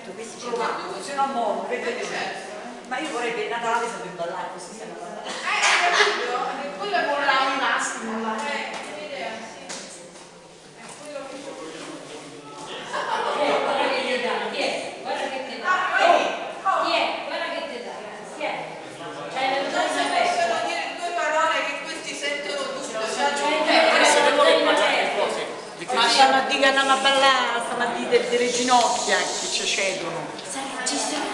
certo, questi ci vanno, se no muovo, ma io vorrei che il Natale sappia ballare, così stiamo ballando. Capito? Quello è mollare i maschi, mollare. Un'idea, sì. È quello che Guarda che ti dà, chi è? Guarda che ti dà. Chi è? Guarda che ti dà, chi è? C'hai le Non si zaine aperte. possono dire due parole che questi sentono tutto. Ma stiamo a dire che andiamo a ballare, stiamo a dire delle ginocchia che ci cedono. Ci sta